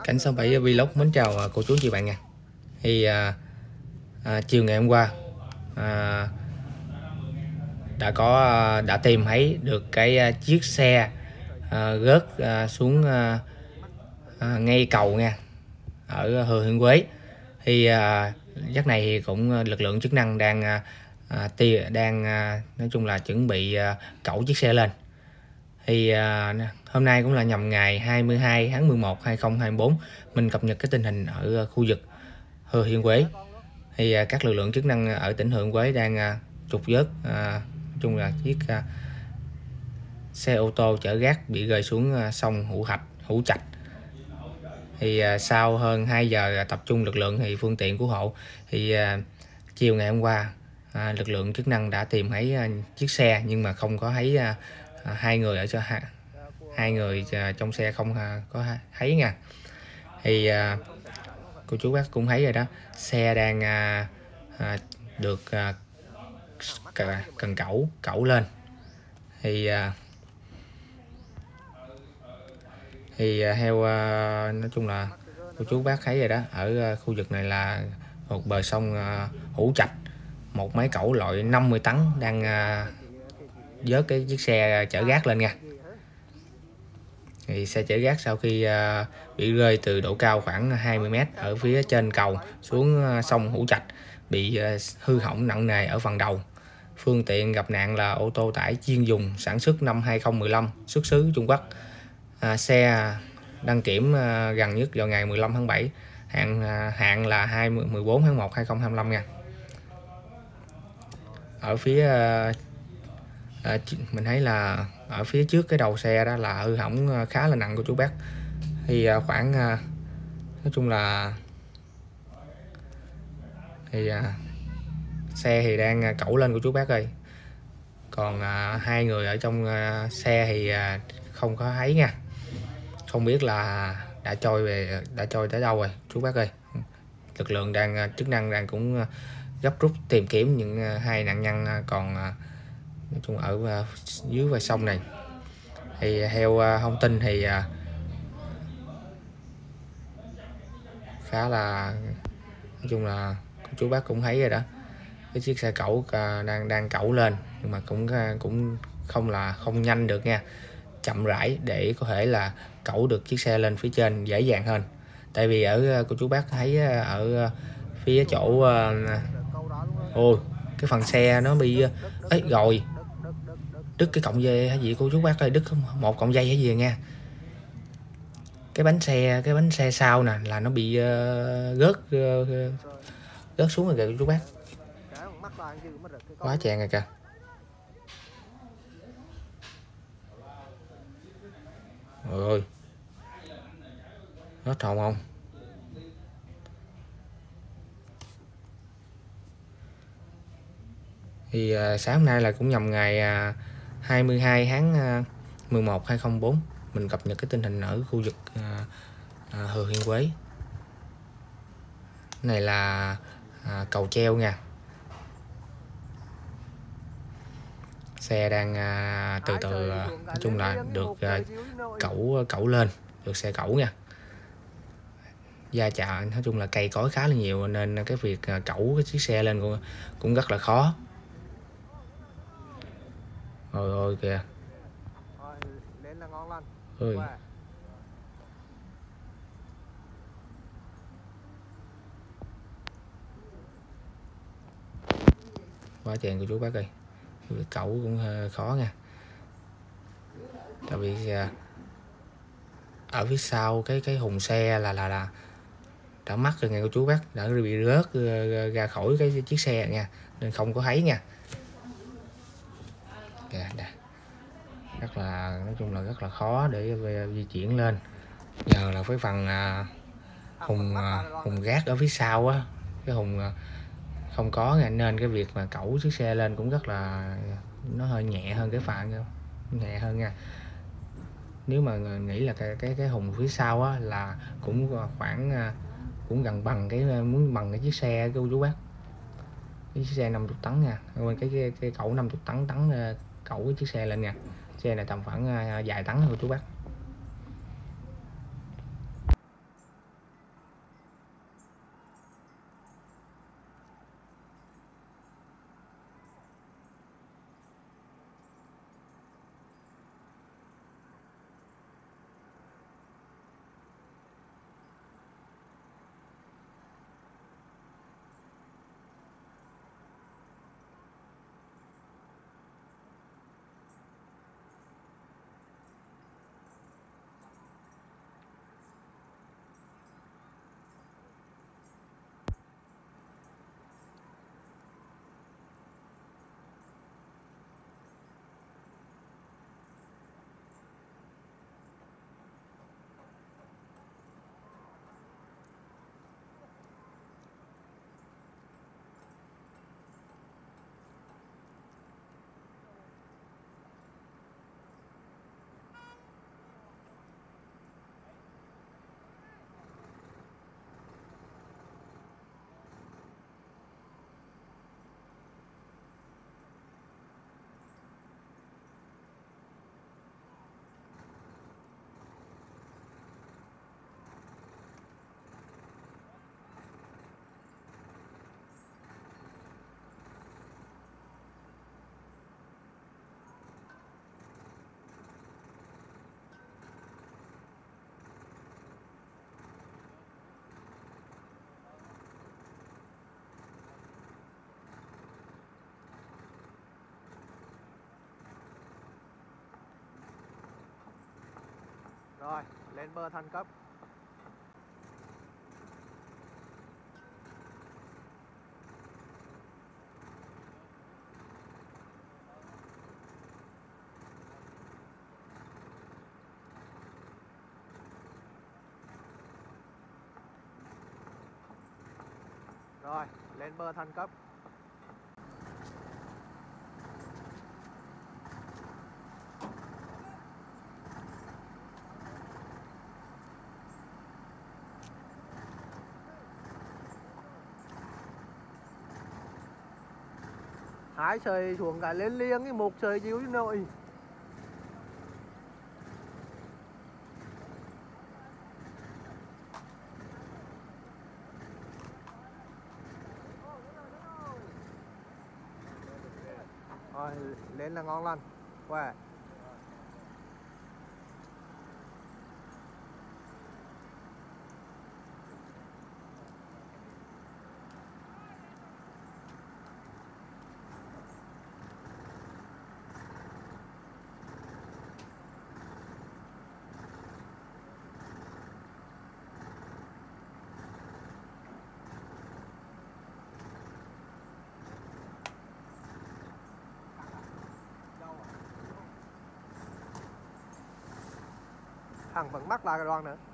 Cảnh 67 Vlog mến chào cô chú chị bạn nha. Thì chiều ngày hôm qua đã tìm thấy được cái chiếc xe rớt xuống ngay cầu nha, ở Thừa Thiên Huế. Thì giấc này thì cũng lực lượng chức năng đang nói chung là chuẩn bị cẩu chiếc xe lên. Thì hôm nay cũng là nhằm ngày 22 tháng 11 2024, mình cập nhật cái tình hình ở khu vực Thừa Thiên Huế. Thì các lực lượng chức năng ở tỉnh Thừa Thiên Huế đang trục vớt nói chung là chiếc xe ô tô chở rác bị rơi xuống sông Hữu Trạch. Thì sau hơn 2 giờ tập trung lực lượng thì phương tiện cứu hộ, thì chiều ngày hôm qua lực lượng chức năng đã tìm thấy chiếc xe, nhưng mà không có thấy hai người trong xe, không có thấy nha. Thì cô chú bác cũng thấy rồi đó, xe đang được cần cẩu lên. Thì theo nói chung là cô chú bác thấy rồi đó, ở khu vực này là một bờ sông Hữu Trạch, một máy cẩu loại 50 tấn đang vớt cái chiếc xe chở rác lên nha. Thì xe chở rác sau khi bị rơi từ độ cao khoảng 20 m ở phía trên cầu xuống sông Hữu Trạch, bị hư hỏng nặng nề ở phần đầu. Phương tiện gặp nạn là ô tô tải chuyên dùng sản xuất năm 2015, xuất xứ Trung Quốc. Xe đăng kiểm gần nhất vào ngày 15 tháng 7, hạn là 14 tháng 1 2025 nha. Ở phía mình thấy là ở phía trước cái đầu xe đó là hư hỏng khá là nặng của chú bác. Thì khoảng nói chung là xe thì đang cẩu lên của chú bác ơi. Còn hai người ở trong xe thì không có thấy nha, không biết là đã trôi tới đâu rồi chú bác ơi. Lực lượng chức năng đang cũng gấp rút tìm kiếm những hai nạn nhân còn nói chung ở dưới bờ sông này. Thì theo thông tin thì khá là nói chung là chú bác cũng thấy rồi đó, cái chiếc xe cẩu đang cẩu lên, nhưng mà cũng không nhanh được nha, chậm rãi để có thể là cẩu được chiếc xe lên phía trên dễ dàng hơn. Tại vì ở cô chú bác thấy ở phía chỗ ôi cái phần xe nó bị ấy rồi đứt cái cọng dây hay gì cô chú bác ơi, đứt một cọng dây hay gì nha. Cái bánh xe sau nè là nó bị rớt xuống rồi kìa cô chú bác, quá chèn rồi kìa. Ôi hết hồn không. Thì sáng hôm nay là cũng nhằm ngày 22 tháng 11 2004, mình cập nhật cái tình hình ở khu vực Thừa Thiên Huế. Này là cầu treo nha. Xe đang từ từ nói chung là được cẩu lên, được xe cẩu nha. Va chạm nói chung là cây cối khá là nhiều, nên cái việc cẩu cái chiếc xe lên cũng rất là khó. Ôi kìa. Ôi. Quá chèn của chú bác ơi. Việc cẩu cũng khó nha. Tại vì ở phía sau cái hùng xe là đã mắc rồi nghe cô chú bác, đã bị rớt ra khỏi cái chiếc xe nha, nên không có thấy nha. Rất là nói chung là rất là khó để di chuyển lên, nhờ là cái phần hùng gác ở phía sau á, cái hùng không có nha, nên cái việc mà cẩu chiếc xe lên cũng rất là nó hơi nhẹ hơn cái phạn, nhẹ hơn nha. Nếu mà nghĩ là cái hùng phía sau á là cũng khoảng cũng gần bằng muốn bằng cái chiếc xe của chú bác, cái chiếc xe 50 tấn nha, cái cẩu 50 tấn cẩu cái chiếc xe lên nha. Xe này tầm khoảng vài tấn của chú bác. Rồi, lên bờ thành công. Rồi, lên bờ thành công. Hai sợi xuống cả lên liền, cái một sợi chịu chứ nội. Rồi, lên là ngon lành. Wow. Thằng vẫn mắc lại cái đoàn nữa.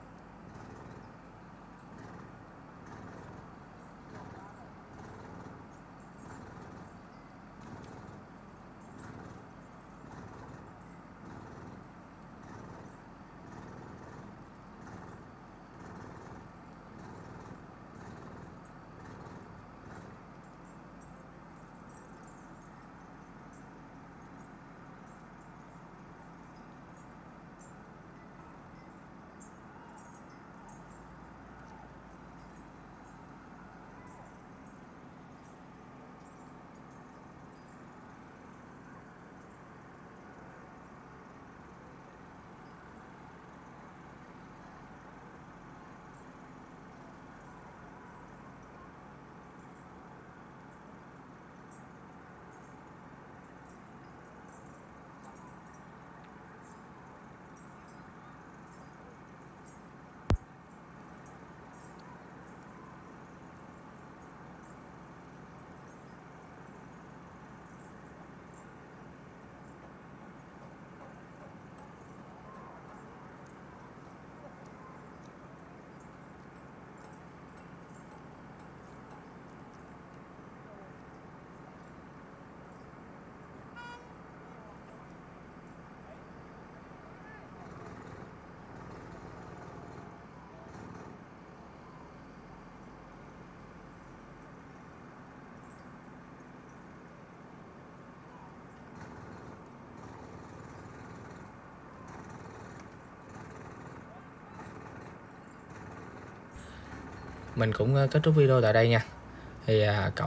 Mình cũng kết thúc video tại đây nha. Thì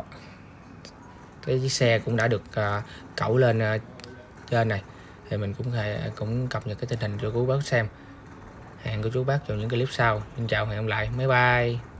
cái chiếc xe cũng đã được cẩu lên trên này. Thì mình cũng cập nhật cái tình hình cho chú bác xem. Hẹn cô chú bác vào những clip sau. Xin chào, hẹn gặp lại. Bye bye.